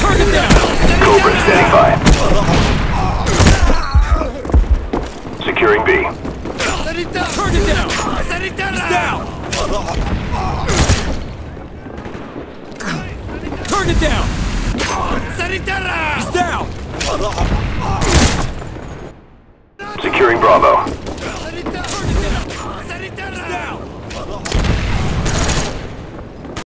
Target down! Cobra standing by. Securing B. Target down! He's down! Target down! He's down! Securing Bravo.